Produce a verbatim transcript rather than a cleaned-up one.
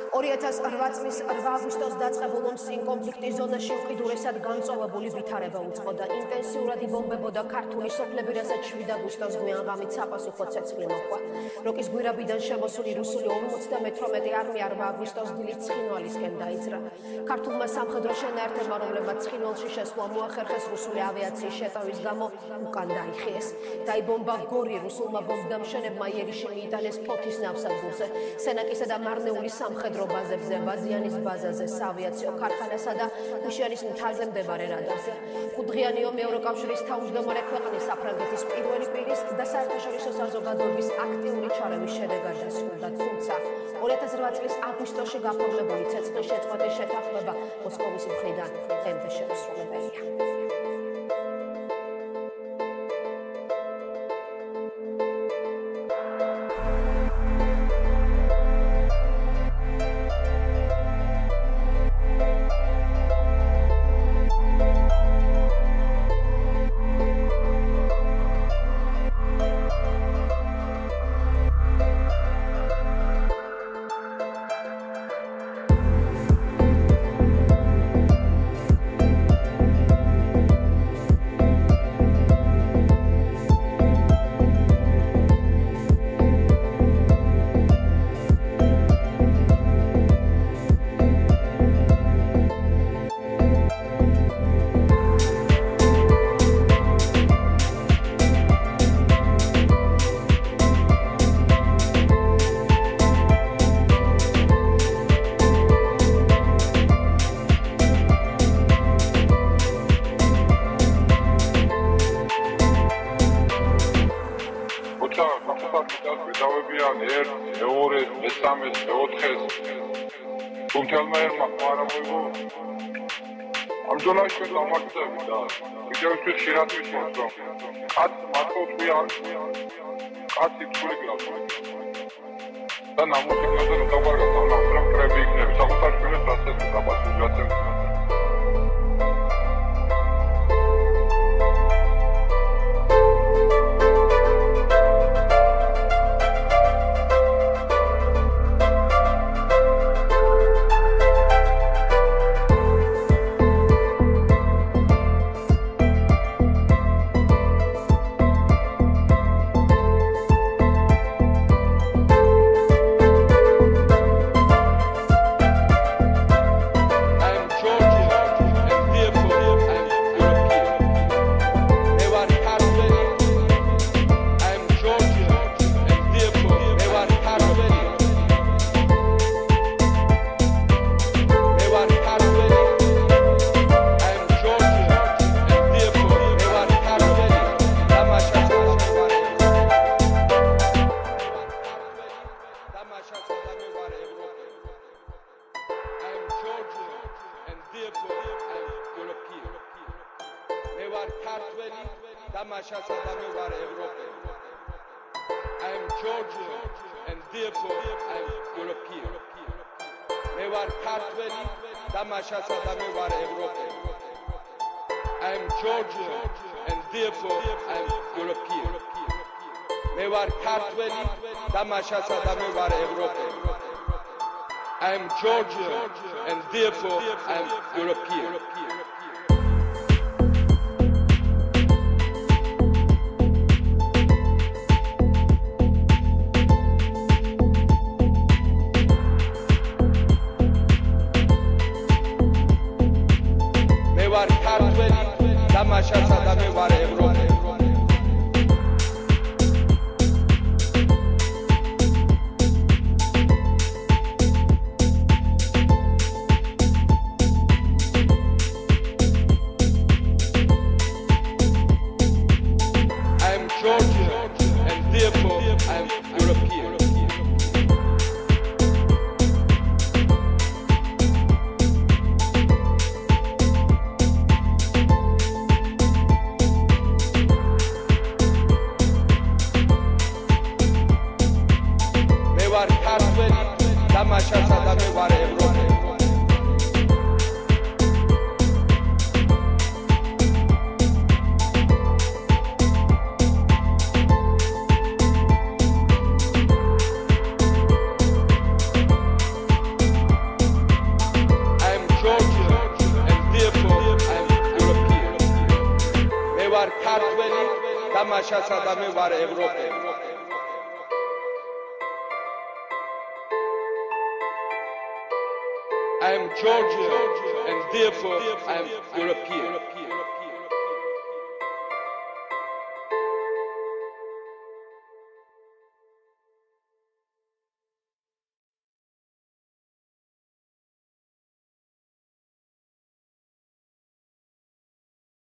ორი ათას ოთხ წლის რვა აგვისტოს დაწყებულ ომსინ კონფლიქტის ზონაში უკიდურესად განწოვებული ვითარება უწყო და ინტენსიურად იბომბებოდა ქართული სოფლები, რასაც შვიდ აგვისტოს გვიან ღამით საპასუხო ცეცხლი მოჰყვა. როკის გვირაბიდან შემოსული რუსული ორმოცდამეთვრამეტე არმია რვა აგვისტოს დილით ცხინვალისკენ დაიძრა. ქართულმა სამხედრო შენაერთებმა, რომლებმაც ცხინვალში შესვლა მოახერხეს, რუსული ავიაციის შეტევის გამო უკან დაიხიეს. დაიბომბა გორი, რუსულმა ბომბდამშენებმა იერიში მიიტანეს ფოთის ნავსადგურზე, სენაკისა და მარნეულის სამხედრო ბაზებზე, ბაზიანის ბაზაზე, საავიაციო ქარხანასა და უშიანის მთაზე მდებარე რადარზე. ხუთდღიანი ომი ევროკავშირის თავმჯდომარე ქვეყნის საფრანგეთის პირველი პირის და საერთაშორისო საზოგადოების აქტიური ჩარევის შედეგად დასრულდა, თუმცა ორი ათას რვა წლის აგვისტოში გაფორმებული ცეცხლის შეწყვეტის შეთანხმება მოსკოვის მხრიდან დღემდე შეუსრულებელია. I am Georgian and therefore I am European. მე ვარ ქართველი და მაშასა და მე ვარ ევროპელი. ქართველი და მაშაცა და მე ვარ ევროპელი. I am Georgian and therefore I am European.